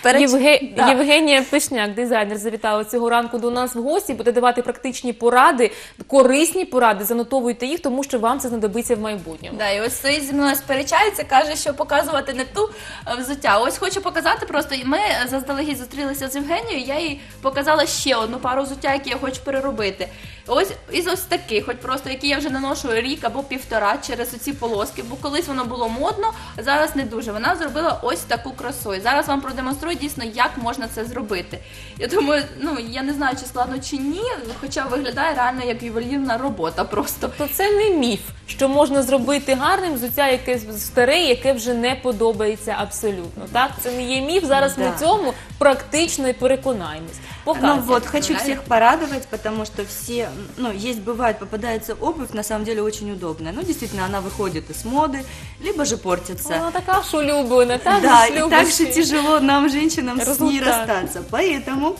Євгенія Пишняк, дизайнер, завітала цього ранку до нас в гості, буде давати практичні поради, корисні поради, занотовуйте їх, тому що вам це знадобиться в майбутньому. Да, і ось стоїть зі мною сперечається, каже, що показувати не ту взуття. Ось хочу показати просто, ми заздалегідь зустрілися з Євгенією, я їй показала ще одну пару взуття, які я хочу переробити. Ось із ось таких, хоч просто, які я вже наношу рік або півтора через оці полоски, бо колись воно було модно, зараз не дуже. Вона зробила ось таку красу. І зараз вам продемонструю дійсно, як можна це зробити. Я думаю, я не знаю, чи складно, чи ні, хоча виглядає реально як ювелірна робота просто. Тобто це не міф, що можна зробити гарним взуття, яке старе, яке вже не подобається абсолютно. Так? Це не є міф, зараз ми цьому практично і переконаємось. Ну вот, хочу всех порадовать, потому что все, есть, бывает, попадается обувь, на самом деле очень удобная. Ну, действительно, она выходит из моды, либо же портится. Вона така ж улюблена, так? Да, и так же тяжело нам, женщинам, с ней расстаться. Поэтому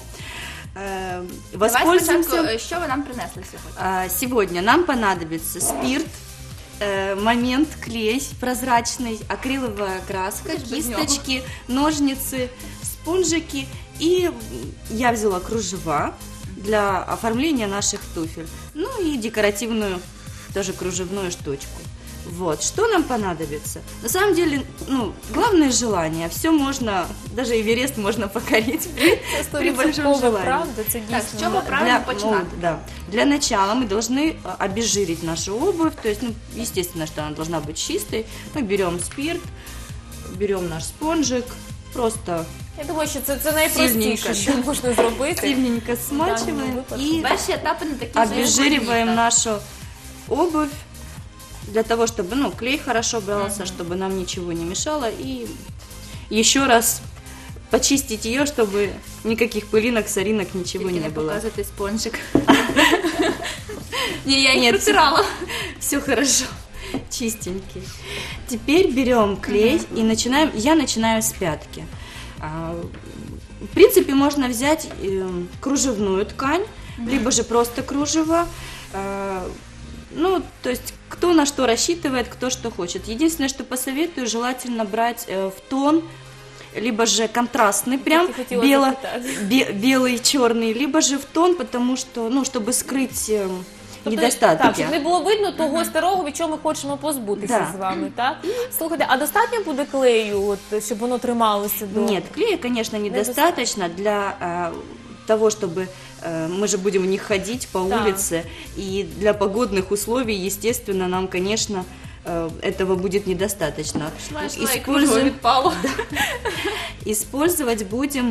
воспользуемся... Давай спочатку, що ви нам принесли сьогодні? Сегодня нам понадобится спирт, момент, клей прозрачный, акриловая краска, кисточки, ножницы, спонжики. И я взяла кружева для оформления наших туфель. Ну и декоративную, тоже кружевную штучку. Вот, что нам понадобится? На самом деле, главное желание. Все можно, даже Эверест можно покорить при большом желании. Правда, це Так, з чого дійсно. правильно починати? Для начала мы должны обезжирить нашу обувь. То есть, естественно, что она должна быть чистой. Мы берем спирт, берем наш спонжик, просто... Я думаю, що це найпростіше, що можна зробити. Сильненько смачиваем и Перші етапи не такі обезжириваем нашу обувь для того, чтобы клей хорошо брался, чтобы нам ничего не мешало. И еще раз почистить ее, чтобы никаких пылинок, соринок, ничего не было. Показывайте спонжик. Не, я не протирала. Все хорошо, чистенький. Теперь берем клей и начинаем. Я начинаю с пятки. В принципе, можно взять кружевную ткань, либо же просто кружево. То есть, кто на что рассчитывает, кто что хочет. Единственное, что посоветую, желательно брать в тон, либо же контрастный, прям белый, черный, либо же в тон, потому что, чтобы скрыть недостатки. Так, щоб не було видно того старого, від чого ми хочемо позбутися з вами, так? Слухайте, а достатньо буде клею, щоб воно трималося до... Нет, клея, конечно, недостаточно для того, чтобы мы же будем в них ходить по улице, и для погодных условий, естественно, нам, конечно, этого будет недостаточно. Использовать будем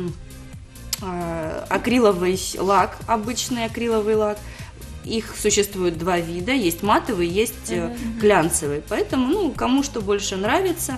акриловый лак, обычный акриловый лак. Их существует два вида, есть матовый, есть глянцевый. Поэтому, кому что больше нравится.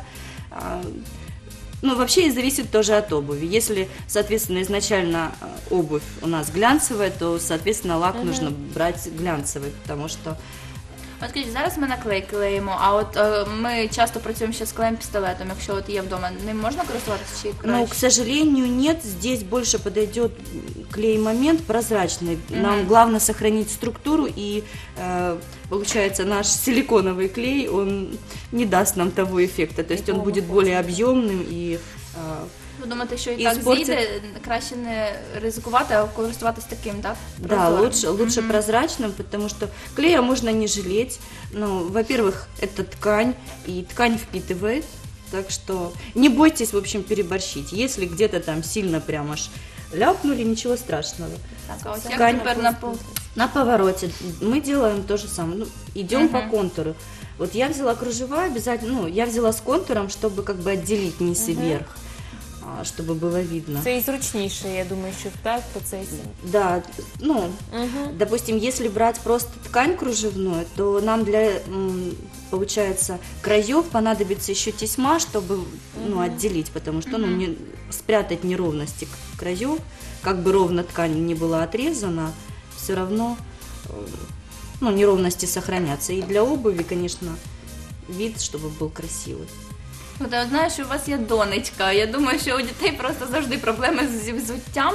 Вообще зависит тоже от обуви. Если, соответственно, изначально обувь у нас глянцевая, то, соответственно, лак нужно брать глянцевый, потому что... От скажіть, зараз ми на клей клеїмо, а от ми часто працюємо ще з клеєм-пістолетом, якщо от є вдома, ним можна користуватися чи краще? К сожалению, нет, здесь больше подойдет клей-момент прозрачный. Нам главное сохранить структуру, и получается наш силиконовый клей, он не даст нам того эффекта, то есть он будет более объемным и... Ви думаєте, що і так зійде, краще не ризикувати, а користуватися таким, так? Да, лучше прозрачным, потому что клея можно не жалеть. Во-первых, это ткань, и ткань впитывает, так что не бойтесь, в общем, переборщить. Если где-то там сильно прям аж ляпнули, ничего страшного. Так, а вот ткань теперь на повороте мы делаем то же самое. Идем по контуру. Вот я взяла кружева обязательно, я взяла с контуром, чтобы как бы отделить низ и верх, чтобы было видно. Це і зручніше, я думаю, що в процесі. Да, допустим, если брать просто ткань кружевную, то нам для, получается, краев понадобится еще тесьма, чтобы отделить, потому что не спрятать неровности краев, как бы ровно ткань не была отрезана, все равно неровности сохранятся. И для обуви, конечно, вид, чтобы был красивый. Знаєш, у вас є донечка. Я думаю, що у дітей просто завжди проблеми зі взуттям.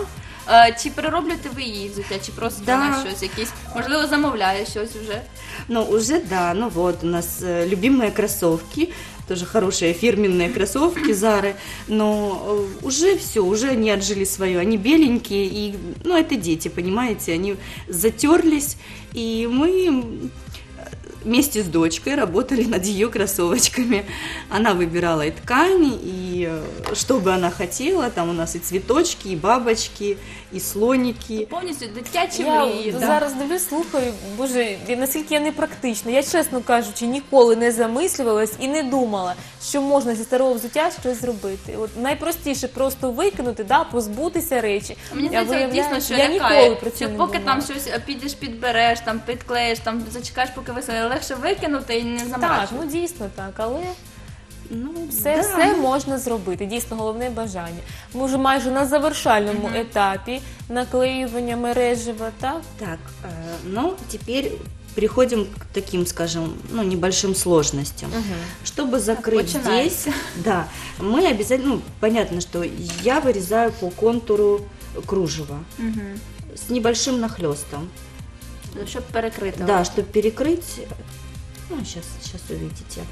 Чи перероблюєте ви її взуття, чи просто Да. вона щось якісь, можливо, замовляє щось вже? Ну, уже да, ну вот у нас любимые кроссовки, тоже хорошие фирменные кроссовки Зары, но уже все, уже они отжили свое, они беленькие, и, ну, это дети, понимаете, они затерлись, и мы вместе с дочкой работали над ее кроссовочками. Она выбирала и ткани, и что бы она хотела, там у нас и цветочки, и бабочки, и слоники. Повністю дитячі Я мрії. да. зараз дивлюсь, слухаю, боже, наскільки я непрактична. Я, чесно кажучи, ніколи не замислювалась і не думала, що можна зі старого взуття щось зробити. От найпростіше просто викинути, да, позбутися речі. Мені Я здається, виявляю, дійсно, що я ніколи лякає, про це що не поки думала. там щось підеш, підбереш, там підклеїш, там зачекаєш, поки висохне, легше викинути і не Так, заморачувати. ну дійсно так, але Ну, все можна зробити. Дійсно, головне бажання. Ми вже майже на завершальному етапі наклеювання мережева, так? Так, ну, теперь переходим к таким, скажем, ну, небольшим сложностям. Чтобы закрыть здесь, начинается. да, мы обязательно, ну, понятно, что я вырезаю по контуру кружева с небольшим нахлестом. Щоб перекрити. Да, чтобы перекрыть, ну, сейчас увидите. Так.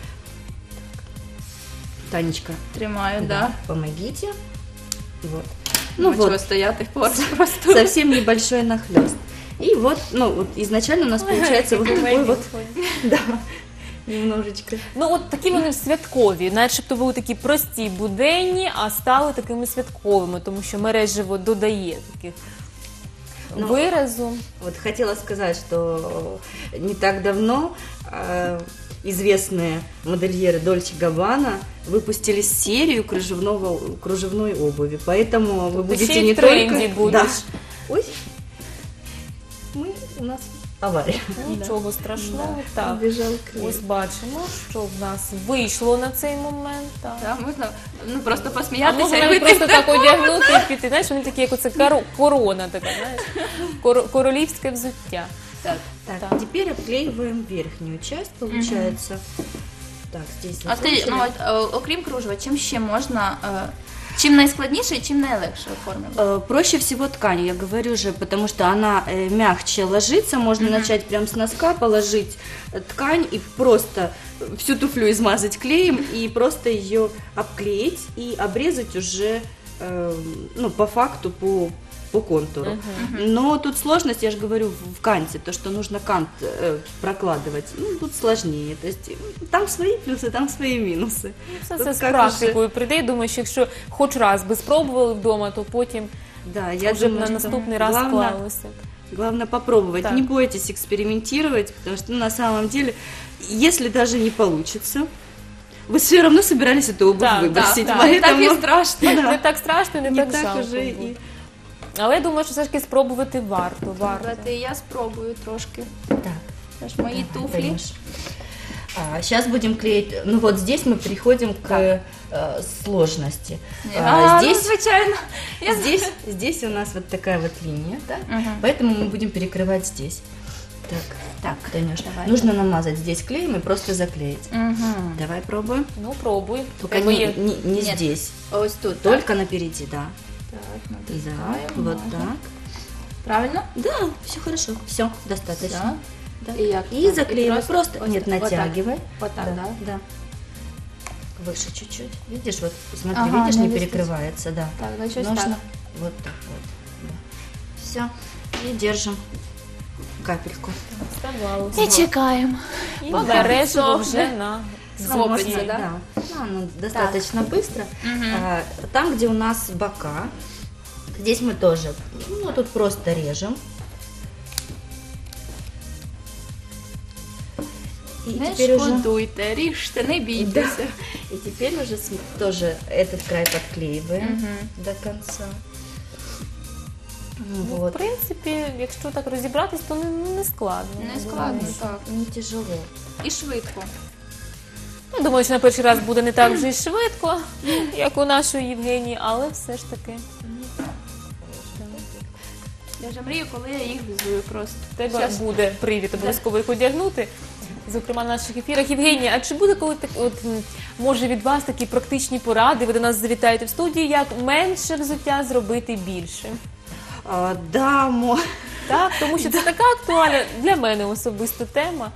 Танечка, Тримаю, да. помогите. Вот. Ну, Ну вот, стояти поруч просто. совсем небольшой нахлест. И вот, ну, вот изначально у нас получается вот такой вот, да, немножечко. Ну, от такі вони святкові, начебто були такі прості, буденні, а стали такими святковими, тому що мережево додає таких Ну, виразу. Вот хотела сказать, что не так давно известные модельеры Дольче Габбана выпустили серию кружевной обуви, поэтому вы будете ще й не в тренді только... будеш. Да. Ой, у нас авария. Нічого страшного, так. Убежал клей. Ось бачимо, що в нас вийшло на цей момент. Так. Да, можна ну, просто А посміятися можна і навіть вийти. просто так одягнути і піти. Знаєш, вони такі, як оце корона така, знаєш, королівське взуття. Так. Так, Так. теперь обклеиваем верхнюю часть, получается. Так, здесь А скажіть, ну, от, окрім кружева, чим ще можна, чим найскладніше і чим найлегше оформлювати? Проще всего ткань, я говорю же, потому что она мягче ложится, можно начать прям с носка, положить ткань и просто всю туфлю измазать клеем и просто ее обклеить и обрезать уже, ну, по факту, по контуру. Но тут сложность, я же говорю, в канте, то, что нужно кант прокладывать, ну, тут сложнее. То есть там свои плюсы, там свои минусы. Все Тут це з як практикою прийде. І думаю, що якщо хоч раз би спробували вдома, то потім Да, я вже б думаю, на что наступний раз главное- склалося. Главное попробовать, Так. не бойтесь экспериментировать, потому что, ну, на самом деле, если даже не получится, вы все равно собирались эту обувь Да, выбросить, да, Так і поэтому страшно. Не так страшно, не не так так жалко уже буде. и... Але я думаю, що все ж таки спробувати варто. Давайте я спробую трошки. Так, Це ж мої туфлі. Танюш. Сейчас будем клеить, ну вот здесь мы приходим к сложности. Ну, Здесь, звичайно. Я здесь у нас вот такая вот линия, да? Мгм. Поэтому мы будем перекрывать здесь. Так, Танюш, давай. нужно намазать здесь клеем и просто заклеить. Мгм. Давай пробуем. Ну, пробуй. Только Треба не, є- не Нет. здесь, Ось тут, так? только напереди, да. Так, Да, натискаємо. вот так. Правильно? Да, все хорошо, все, достаточно. Да. И як? И Так, заклеивай, просто, вот нет, так. натягивай. Вот так, да? Да. Выше чуть-чуть. Видишь, вот, смотри, Ага, видишь, не не висит. перекрывается, да. Так, значить Нужно так. вот так вот. Все. И держим капельку. Здавалося. І чекаємо. І Поки мережево сохне. вже на Схопиться, зубці. да? Ну, оно достаточно быстро. Там, где у нас бока, здесь мы тоже, ну, тут просто режем. И Не теперь уже... шкодуйте, ріжте, не бійтеся. И теперь уже тоже этот край подклеиваем до конца. Ну, в Вот. принципі, якщо так розібратись, то не складно. Не складно, Думаю, так. Не тяжело. І швидко. Я думаю, що на перший раз буде не так вже й швидко, як у нашої Євгенії, але все ж таки Я вже мрію, коли я їх візую просто. в тебе Щас. буде привід обов'язково їх одягнути. Зокрема, на наших ефірах. Євгенія, а чи буде коли так, може від вас такі практичні поради? Ви до нас завітаєте в студію, як менше взуття зробити більше? Да, Так, тому що це така актуальна для мене особисто тема.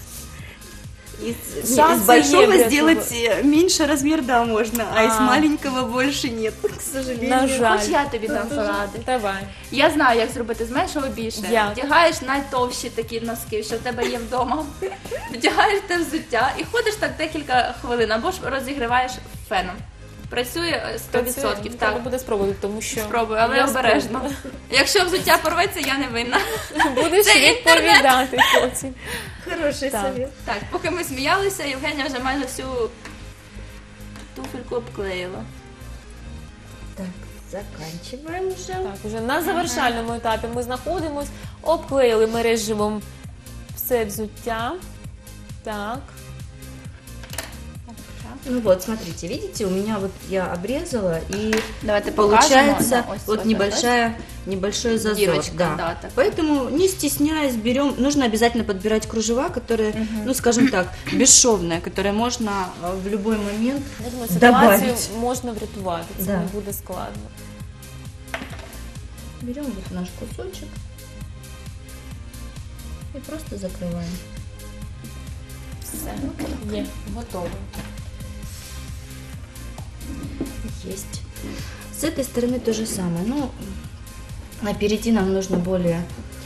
из Шансы большого есть для сделать меньше размер, да, можно, а из А. маленького больше нет, к сожалению. На жаль. Хоч я тобі дам поради. Давай. Я знаю, як зробити з меншого більше. Як? Вдягаєш найтовщі такі носки, що в тебе є вдома. Вдягаєш те взуття і ходиш так декілька хвилин, або ж розігріваєш феном. Працює 100%. Треба Так, буде спробувати, тому що спробуй, але я обережно. Якщо взуття порветься, я не винна. спробую. Будеш Це відповідати потім. Хороший Так. совет. Так, поки ми сміялися, Євгенія вже майже всю туфельку обклеїла. Так, заканчиваем уже. Так, уже на завершальному етапі ми знаходимось, обклеїли мереживом все взуття. Так. Ну вот, смотрите, видите, у меня вот я обрезала, и Давайте получается покажемо. Ось, вот небольшой зазор. Дырочка, да. да, так. Поэтому, не стесняясь, берем, нужно обязательно подбирать кружева, которые, ну, скажем так, бесшовные, которые можно в любой момент Я думаю, ситуацію добавить. можна врятувати, це Да. не буде складно. Берем вот наш кусочек и просто закрываем. Все, є, готово. Есть. С этой стороны то же самое. Ну, а перейти нам нужно более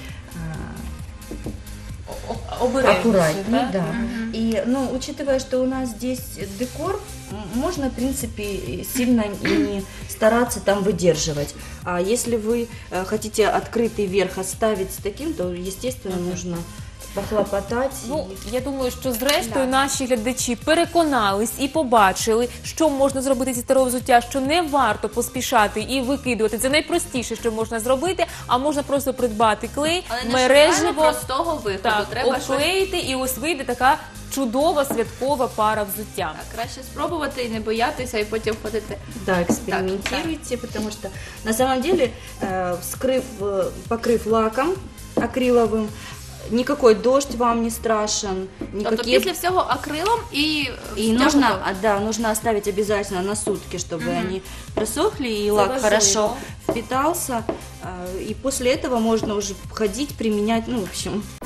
Обережніше, аккуратнее, так? да. И, ну, учитывая, что у нас здесь декор, можно, в принципе, сильно и не стараться там выдерживать. А если вы хотите открытый верх оставить с таким, то, естественно, нужно похлопотать. Ну, я думаю, що зрештою наші глядачі переконались і побачили, що можна зробити зі старого взуття, що не варто поспішати і викидувати. Це найпростіше, що можна зробити, а можна просто придбати клей, Але не мереживо, шукаємо простого виходу. так, Треба щось обклеїти, і ось вийде така чудова святкова пара взуття. так, краще спробувати і не боятися, і потім ходити. Да, экспериментируйте, потому что на самом деле, покрыв лаком акриловым, никакой дождь вам не страшен, Тобто никакие... після всього акрилом і И нужно оставить обязательно на сутки, чтобы они просохли и лак важливо. хорошо впитался. И после этого можно уже ходить, применять, ну, в общем,